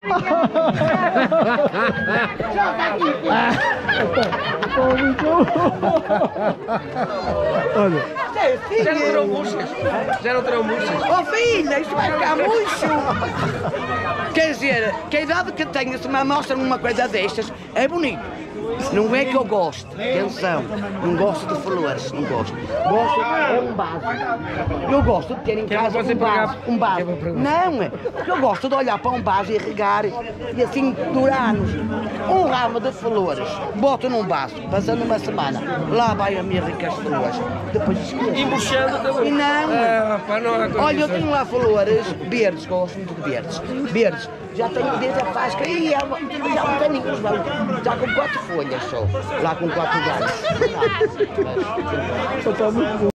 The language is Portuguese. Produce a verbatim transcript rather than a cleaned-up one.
Olha. Já não terão murchas? Já não terão murchas? Oh filha, isto vai ficar murcho! Quer dizer, que a idade que tenho, se me mostram uma coisa destas, é bonito. Não é que eu gosto, atenção, não gosto de flores, não gosto. Gosto é um vaso. Eu gosto de ter em casa um vaso, um vaso. Não, é porque eu gosto de olhar para um vaso e regar e assim durar anos. Um ramo de flores, boto num vaso, passando uma semana, lá vai a minha rica as flores. Depois esqueço. E murchando também? E não. Ah, pá, não há Olha, eu tenho lá flores verdes, gosto muito de verdes. Verdes. Já tenho desde a fasca e já não tenho, já com quatro folhas só, lá com quatro galhos.